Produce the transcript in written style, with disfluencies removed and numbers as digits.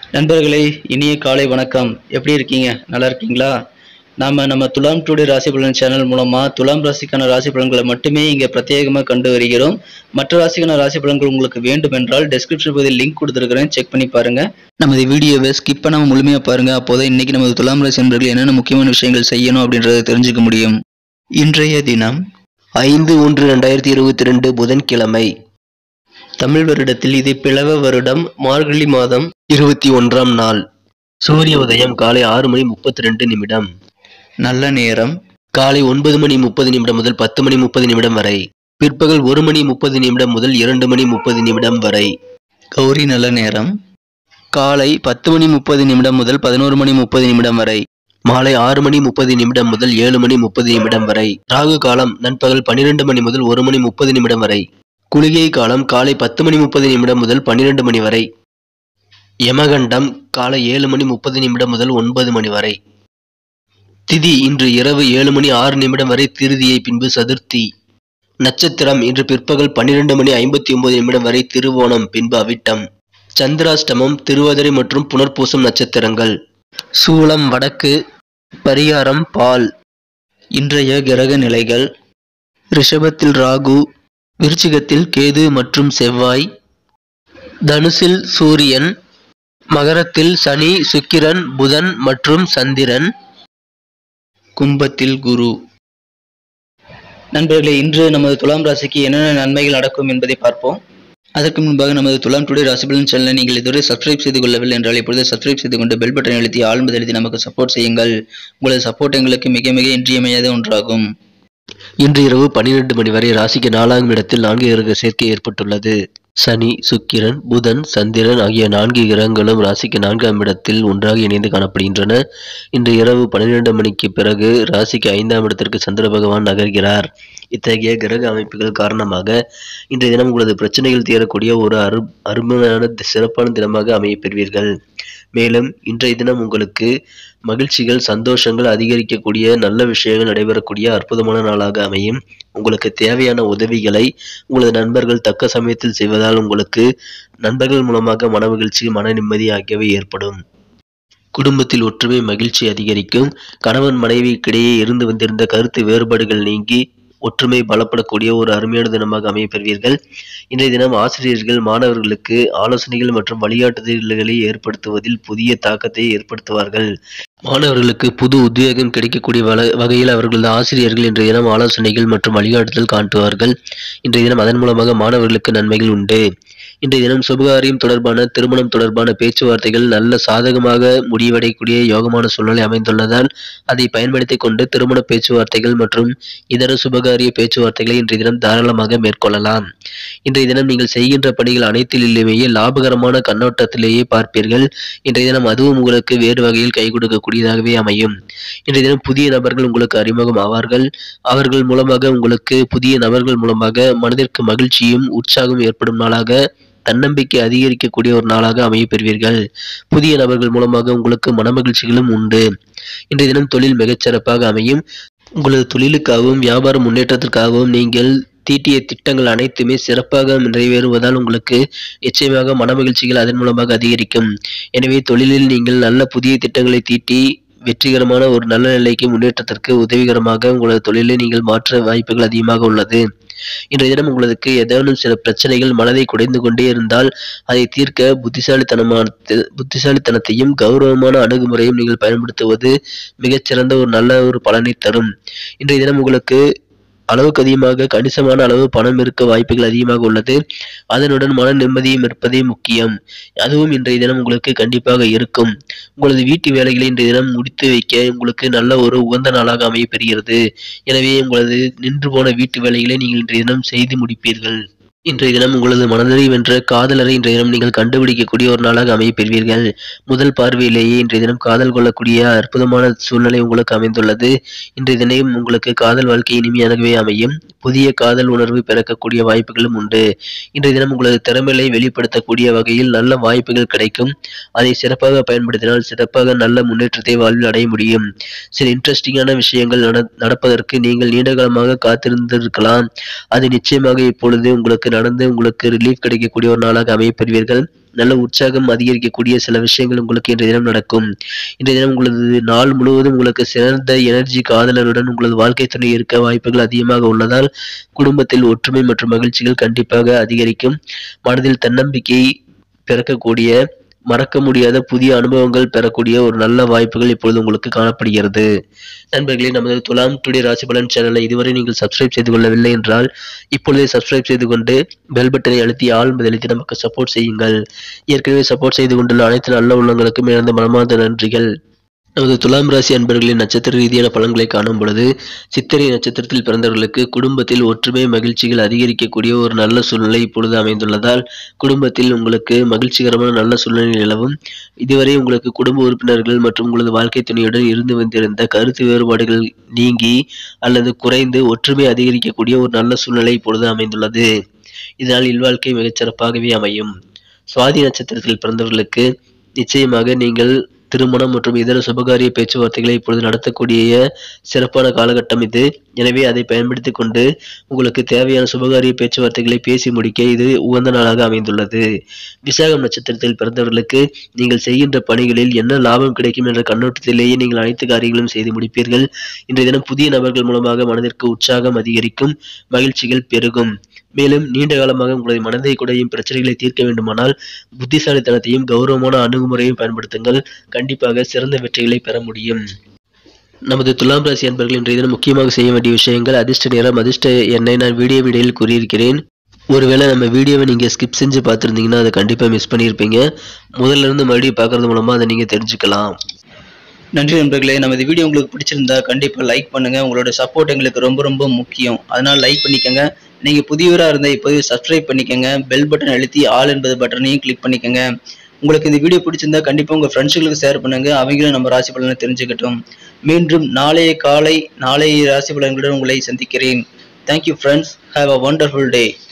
நண்பர்களே, இனிய காலை வணக்கம். எப்படி இருக்கீங்க? நல்லா இருக்கீங்களா? நம்ம துலாம் டுடே ராசி பலன் சேனல் மூலமா துலாம் ராசிக்கான ராசி பலன்களை மட்டுமே இங்க பிரத்யேகமா கண்டு வருகிறோம். மற்ற ராசிக்கான ராசி பலன்கள் உங்களுக்கு வேண்டும் என்றால் டெஸ்கிரிப்ஷன் பகுதியில் லிங்க் கொடுத்துருக்கிறேன், செக் பண்ணி பாருங்க. நமது வீடியோவை ஸ்கிப் பண்ணாம முழுமையா பாருங்க. அப்போதான் இன்னைக்கு நமது துலாம் ராசி நண்பர்கள் என்னென்ன முக்கியமான விஷயங்கள் செய்யணும் அப்படின்றத தெரிஞ்சுக்க முடியும். இன்றைய தினம் 5/1/2022 புதன்கிழமை. தமிழ் வருடத்தில் இது பிளவ வருடம், மார்கழி மாதம் 21ஆம் நாள். சூரிய உதயம் காலை 6:32 நல்ல நேரம் காலை 9:30 முதல் 10:30 வரை. பிற்பகல் 1:30 முதல் 2:30 வரை. கௌரி நல்ல நேரம் காலை 10:30 முதல் 11:30 வரை. மாலை 6:30 முதல் 7:30 வரை. ராகு காலம் நண்பகல் 12 மணி முதல் 1:30 வரை. குளிகை காலம் காலை 10:30 முதல் 12 மணி வரை. யமகண்டம் காலை 7:30 முதல் 9 மணி வரை. திதி இன்று இரவு 7:06 வரை திருதியை, பின்பு சதுர்த்தி. நட்சத்திரம் இன்று பிற்பகல் 12:59 வரை திருவோணம், பின்பு அவிட்டம். சந்திராஷ்டமம் திருவாதிரை மற்றும் புனர்பூசம் நட்சத்திரங்கள். சூலம் வடக்கு. பரிகாரம் பால். இன்றைய கிரக நிலைகள்: ரிஷபத்தில் ராகு, விருச்சிகத்தில் கேது மற்றும் செவ்வாய், தனுசில் சூரியன், மகரத்தில் சனி, சுக்கிரன், புதன் மற்றும் சந்திரன், கும்பத்தில் குரு. நண்பர்களே, இன்று நமது துலாம் ராசிக்கு என்னென்ன நன்மைகள் நடக்கும் என்பதை பார்ப்போம். அதற்கு முன்பாக நமது துலாம் டுடே ராசி பலன் சேனலை நீங்கள் இதுவரை சப்ஸ்கிரைப் செய்து கொள்ளவில்லை என்றால் இப்பொழுது சப்ஸ்கிரைப் செய்து கொண்டு பெல் பட்டன் அழுத்தி ஆழ்ந்து எழுதி நமக்கு சப்போர்ட் செய்யுங்கள். உங்களது சப்போர்ட் எங்களுக்கு மிக மிக இன்றியமையாத ஒன்றாகும். இன்று இரவு 12 மணி வரை ராசிக்கு 4ஆம் இடத்தில் 4 கிரக சேர்க்கை ஏற்பட்டுள்ளது. சனி, சுக்கிரன், புதன், சந்திரன் ஆகிய 4 கிரகங்களும் ராசிக்கு 4ஆம் இடத்தில் ஒன்றாக இணைந்து காணப்படுகின்றன. இன்று இரவு 12 மணிக்கு பிறகு ராசிக்கு 5ஆம் இடத்திற்கு சந்திர பகவான் நகர்கிறார். இத்தகைய கிரக அமைப்புகள் காரணமாக இன்றைய தினம் உங்களது பிரச்சனைகள் தீரக்கூடிய ஒரு அருமையான சிறப்பான தினமாக அமைய பெறுவீர்கள். மேலும் இன்றைய தினம் உங்களுக்கு மகிழ்ச்சிகள், சந்தோஷங்கள் அதிகரிக்கக்கூடிய, நல்ல விஷயங்கள் நடைபெறக்கூடிய அற்புதமான நாளாக அமையும். உங்களுக்கு தேவையான உதவிகளை உங்களது நண்பர்கள் தக்க சமயத்தில் செய்வதால் உங்களுக்கு நண்பர்கள் மூலமாக மன மகிழ்ச்சி, மன நிம்மதி ஆகியவை ஏற்படும். குடும்பத்தில் ஒற்றுமை, மகிழ்ச்சி அதிகரிக்கும். கணவன் மனைவிக்கிடையே இருந்து வந்திருந்த கருத்து வேறுபாடுகள் நீங்கி ஒற்றுமை பலப்படக்கூடிய ஒரு அருமையான தினமாக அமைய பெறுவீர்கள். இன்றைய தினம் ஆசிரியர்கள் மாணவர்களுக்கு ஆலோசனைகள் மற்றும் வழிகாட்டுதல்களை ஏற்படுத்துவதில் புதிய தாக்கத்தை ஏற்படுத்துவார்கள். மாணவர்களுக்கு புது உத்வேகம் கிடைக்கக்கூடிய வகையில் அவர்களது ஆசிரியர்கள் இன்றைய தினம் ஆலோசனைகள் மற்றும் வழிகாட்டுதல் காட்டுவார்கள். இன்றைய தினம் அதன் மூலமாக மாணவர்களுக்கு நன்மைகள் உண்டு. இன்றைய தினம் சுபகாரியம் தொடர்பான, திருமணம் தொடர்பான பேச்சுவார்த்தைகள் நல்ல சாதகமாக முடிவடையக்கூடிய யோகமான சூழ்நிலை அமைந்துள்ளதால் அதை பயன்படுத்திக் கொண்டு திருமண பேச்சுவார்த்தைகள் மற்றும் இதர சுபகாரிய பேச்சுவார்த்தைகளை இன்றைய தினம் தாராளமாக மேற்கொள்ளலாம். இன்றைய தினம் நீங்கள் செய்கின்ற பணிகள் அனைத்திலுமே லாபகரமான கண்ணோட்டத்திலேயே பார்ப்பீர்கள். இன்றைய தினம் அதுவும் உங்களுக்கு வேறு வகையில் கை கொடுக்கக்கூடியதாகவே அமையும். இன்றைய தினம் புதிய நபர்கள் உங்களுக்கு அறிமுகம் ஆவார்கள். அவர்கள் மூலமாக உங்களுக்கு புதிய நபர்கள் மூலமாக மனதிற்கு மகிழ்ச்சியும் உற்சாகம் ஏற்படும் நாளாக, தன்னம்பிக்கை அதிகரிக்கக்கூடிய ஒரு நாளாக அமைய பெறுவீர்கள். புதிய நபர்கள் மூலமாக உங்களுக்கு மனமகிழ்ச்சிகளும் உண்டு. இன்றைய தினம் தொழில் மிகச்சிறப்பாக அமையும். உங்களது தொழிலுக்காகவும் வியாபார முன்னேற்றத்திற்காகவும் நீங்கள் தீட்டிய திட்டங்கள் அனைத்துமே சிறப்பாக நிறைவேறுவதால் உங்களுக்கு நிச்சயமாக மனமகிழ்ச்சிகள் அதன் மூலமாக அதிகரிக்கும். எனவே தொழிலில் நீங்கள் நல்ல புதிய திட்டங்களை தீட்டி வெற்றிகரமான ஒரு நல்ல நிலைக்கு முன்னேற்றத்திற்கு உதவிகரமாக உங்களது தொழிலை நீங்கள் மாற்ற வாய்ப்புகள் அதிகமாக உள்ளது. இன்றைய தினம் உங்களுக்கு ஏதேனும் சில பிரச்சனைகள் மனதை குடைந்து கொண்டே இருந்தால் அதை தீர்க்க புத்திசாலித்தனத்தையும் கௌரவமான அணுகுமுறையும் நீங்கள் பயன்படுத்துவது மிகச்சிறந்த ஒரு நல்ல ஒரு பலனை தரும். இன்றைய தினம் உங்களுக்கு அளவுக்கு அதிகமாக கணிசமான அளவு பணம் இருக்க வாய்ப்புகள் அதிகமாக உள்ளது. அதனுடன் மன நிம்மதியும் இருப்பதே முக்கியம். அதுவும் இன்றைய தினம் உங்களுக்கு கண்டிப்பாக இருக்கும். உங்களது வீட்டு வேலைகளை இன்றைய தினம் முடித்து வைக்க உங்களுக்கு நல்ல ஒரு உகந்த நாளாக அமைய பெறுகிறது. எனவே உங்களது நின்று போன வீட்டு வேலைகளை நீங்கள் இன்றைய தினம் செய்து முடிப்பீர்கள். இன்றைய தினம் உங்களது மனதை வென்ற காதலரை இன்றைய தினம் நீங்கள் கண்டுபிடிக்கக்கூடிய ஒரு நாளாக அமைய பெறுவீர்கள். முதல் பார்வையிலேயே இன்றைய தினம் காதல் கொள்ளக்கூடிய அற்புதமான சூழ்நிலை உங்களுக்கு அமைந்துள்ளது. இன்றைய தினம் உங்களுக்கு காதல் வாழ்க்கை இனிமையாகவே அமையும். புதிய காதல் உணர்வு பிறக்கக்கூடிய வாய்ப்புகளும் உண்டு. இன்றைய தினம் உங்களது திறமைகளை வெளிப்படுத்தக்கூடிய வகையில் நல்ல வாய்ப்புகள் கிடைக்கும். அதை சிறப்பாக பயன்படுத்தினால் சிறப்பாக நல்ல முன்னேற்றத்தை வாழ்வில் அடைய முடியும். சில இன்ட்ரெஸ்டிங்கான விஷயங்கள் நடப்பதற்கு நீங்கள் நீண்ட காலமாக காத்திருந்திருக்கலாம். அது நிச்சயமாக இப்பொழுது உங்களுக்கு நடந்து உங்களுக்கு ரிலீஃப் கிடைக்கக்கூடிய ஒரு நாளாக அமைய பெறுவீர்கள். நல்ல உற்சாகம் அதிகரிக்கக்கூடிய சில விஷயங்கள் உங்களுக்கு இன்றைய தினம் நடக்கும். இன்றைய தினம் உங்களது நாள் முழுவதும் உங்களுக்கு சிறந்த எனர்ஜி காதலருடன் உங்களது வாழ்க்கை துணை இருக்க வாய்ப்புகள் அதிகமாக உள்ளதால் குடும்பத்தில் ஒற்றுமை மற்றும் மகிழ்ச்சிகள் கண்டிப்பாக அதிகரிக்கும். மனதில் தன்னம்பிக்கை பிறக்கக்கூடிய மறக்க முடியாத புதிய அனுபவங்கள் பெறக்கூடிய ஒரு நல்ல வாய்ப்புகள் இப்பொழுது உங்களுக்கு காணப்படுகிறது. நண்பர்களே, நமது துலாம் டுடே ராசி பலன் சேனலை இதுவரை நீங்கள் சப்ஸ்கிரைப் செய்து கொள்ளவில்லை என்றால் இப்பொழுதே சப்ஸ்கிரைப் செய்து கொண்டு பெல் பட்டனை அழுத்தி ஆல் என்பதை அழுத்தி நமக்கு சப்போர்ட் செய்யுங்கள். ஏற்கனவே சப்போர்ட் செய்து கொண்டுள்ள அனைத்து நல்ல உள்ளங்களுக்கும் எனது மனமார்ந்த நன்றிகள். நமது துலாம் ராசி அன்பர்களின் நட்சத்திர ரீதியான பலன்களை காணும் பொழுது சித்திரை நட்சத்திரத்தில் பிறந்தவர்களுக்கு குடும்பத்தில் ஒற்றுமை மகிழ்ச்சிகள் அதிகரிக்கக்கூடிய ஒரு நல்ல சூழ்நிலை இப்பொழுது அமைந்துள்ளதால் குடும்பத்தில் உங்களுக்கு மகிழ்ச்சிகரமான நல்ல சூழ்நிலை நிலவும். இதுவரை உங்களுக்கு குடும்ப உறுப்பினர்கள் மற்றும் உங்களது வாழ்க்கை துணையுடன் இருந்து வந்திருந்த கருத்து வேறுபாடுகள் நீங்கி அல்லது குறைந்து ஒற்றுமை அதிகரிக்கக்கூடிய ஒரு நல்ல சூழ்நிலை இப்பொழுது அமைந்துள்ளது. இதனால் இல்வாழ்க்கை மிகச்சிறப்பாகவே அமையும். சுவாதி நட்சத்திரத்தில் பிறந்தவர்களுக்கு நிச்சயமாக நீங்கள் திருமணம் மற்றும் இதர சுபகாரிய பேச்சுவார்த்தைகளை இப்பொழுது நடத்தக்கூடிய சிறப்பான காலகட்டம் இது. எனவே அதை பயன்படுத்திக் கொண்டு உங்களுக்கு தேவையான சுபகாரிய பேச்சுவார்த்தைகளை பேசி முடிக்க இது உகந்த நாளாக அமைந்துள்ளது. விசாகம் நட்சத்திரத்தில் பிறந்தவர்களுக்கு நீங்கள் செய்கின்ற பணிகளில் என்ன லாபம் கிடைக்கும் என்ற கண்ணோட்டத்திலேயே நீங்கள் அனைத்து காரியங்களும் செய்து முடிப்பீர்கள். இன்றைய தினம் புதிய நபர்கள் மூலமாக மனதிற்கு உற்சாகம் அதிகரிக்கும், மகிழ்ச்சிகள் பெருகும். மேலும் நீண்ட காலமாக உங்களது மனதை குடையும் பிரச்சனைகளை தீர்க்க வேண்டுமானால் புத்திசாலித்தனத்தையும் கௌரவமான அணுகுமுறையும் பயன்படுத்துங்கள். கண்டிப்பாக சிறந்த வெற்றிகளை பெற முடியும். நமது துலாம் ராசி அன்பர்கள் இன்றைய தினம் முக்கியமாக செய்ய வேண்டிய விஷயங்கள்: அதிர்ஷ்ட நேரம், அதிர்ஷ்ட எண்ணை நான் வீடியோ இடையில் கூறியிருக்கிறேன். ஒருவேளை நம்ம வீடியோவை நீங்கள் ஸ்கிப் செஞ்சு பார்த்துருந்தீங்கன்னா அதை கண்டிப்பாக மிஸ் பண்ணியிருப்பீங்க. முதல்ல இருந்து மறுபடியும் பார்க்கறது மூலமாக அதை நீங்கள் தெரிஞ்சுக்கலாம். நன்றி நண்பர்களே. நம்ம இந்த வீடியோ உங்களுக்கு பிடிச்சிருந்தா கண்டிப்பாக லைக் பண்ணுங்கள். உங்களோட சப்போர்ட் எங்களுக்கு ரொம்ப ரொம்ப முக்கியம். அதனால் லைக் பண்ணிக்கோங்க. நீங்கள் புதியவராக இருந்தால் இப்போது சப்ஸ்கிரைப் பண்ணிக்கோங்க. பெல் பட்டன் அழுத்தி ஆல் என்பது பட்டனையும் கிளிக் பண்ணிக்கோங்க. உங்களுக்கு இந்த வீடியோ பிடிச்சிருந்தா கண்டிப்பாக உங்கள் ஃப்ரெண்ட்ஸுகளுக்கு ஷேர் பண்ணுங்கள். அவங்களும் நம்ம ராசி பலனை தெரிஞ்சுக்கட்டும். மீண்டும் நாளைய காலை நாளைய ராசி பலன்களுடன் உங்களை சந்திக்கிறேன். Thank you friends. Have a wonderful day.